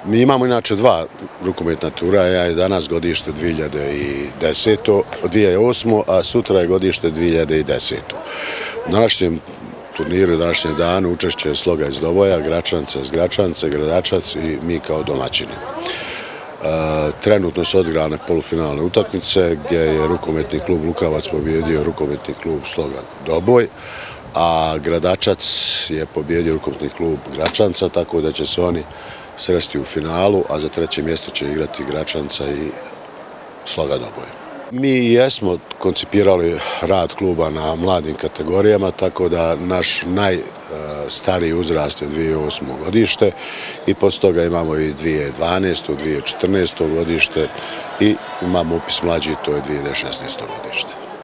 Mi imamo inače dva rukometna tura, ja je danas godište 2008. a sutra je godište 2010. U današnjem turniru, u današnjem danu učešće je Sloga iz Doboja, Gračanca iz Gračance, Gradačac i mi kao domaćini. Trenutno su odigrane polufinalne utakmice gdje je rukometni klub Lukavac pobjedio rukometni klub Sloga Doboj, a Gradačac je pobjedio rukometni klub Gračanca, tako da će se oni sresti u finalu, a za treće mjesto će igrati Gračanca i Sloga Doboj. Mi jesmo koncipirali rad kluba na mladim kategorijama, tako da naš najstariji uzrast je 2008. godište i poslije toga imamo i 2012. 2014. godište i imamo upis mlađi, to je 2016. godište.